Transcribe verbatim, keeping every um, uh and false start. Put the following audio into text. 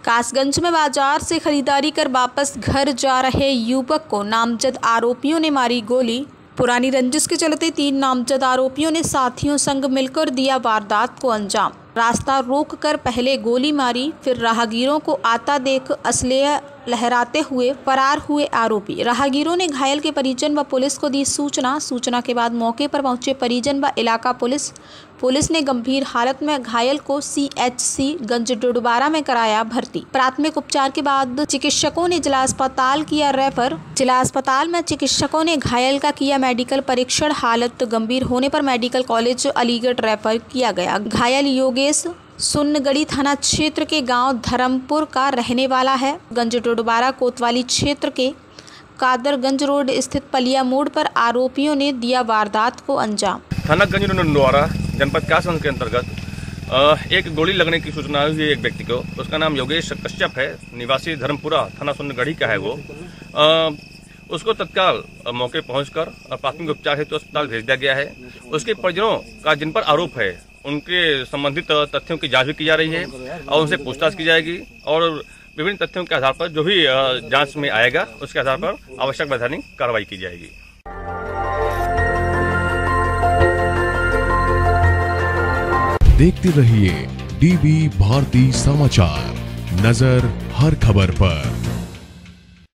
कासगंज में बाजार से खरीदारी कर वापस घर जा रहे युवक को नामजद आरोपियों ने मारी गोली। पुरानी रंजिश के चलते तीन नामजद आरोपियों ने साथियों संग मिलकर दिया वारदात को अंजाम। रास्ता रोक कर पहले गोली मारी, फिर राहगीरों को आता देख असलहा लहराते हुए फरार हुए आरोपी। राहगीरों ने घायल के परिजन व पुलिस को दी सूचना। सूचना के बाद मौके पर पहुंचे परिजन व इलाका पुलिस पुलिस ने गंभीर हालत में घायल को सी एच सी गंज डोडवारा में कराया भर्ती। प्राथमिक उपचार के बाद चिकित्सकों ने जिला अस्पताल किया रेफर। जिला अस्पताल में चिकित्सकों ने घायल का किया मेडिकल परीक्षण। हालत गंभीर होने पर मेडिकल कॉलेज अलीगढ़ रेफर किया गया। घायल योगेश सुन्नगढ़ी थाना क्षेत्र के गांव धर्मपुर का रहने वाला है। गंज डोडवारा कोतवाली क्षेत्र के कादरगंज रोड स्थित पलिया मोड़ पर आरोपियों ने दिया वारदात को अंजाम। थाना गंज डोडवारा जनपद कासगंज के अंतर्गत एक गोली लगने की सूचना हुई है एक व्यक्ति को। उसका नाम योगेश कश्यप है, निवासी धर्मपुरा थाना सुन्नगढ़ी का है वो। आ, उसको तत्काल मौके पहुंचकर प्राथमिक उपचार हेतु अस्पताल भेज दिया गया है। उसके परिजनों का जिन पर आरोप है उनके संबंधित तथ्यों की जांच भी की जा रही है और उनसे पूछताछ की जाएगी और विभिन्न तथ्यों के आधार पर जो भी जांच में आएगा उसके आधार पर आवश्यक वैधानिक कार्रवाई की जाएगी। देखते रहिए डीवी भारती समाचार, नजर हर खबर पर।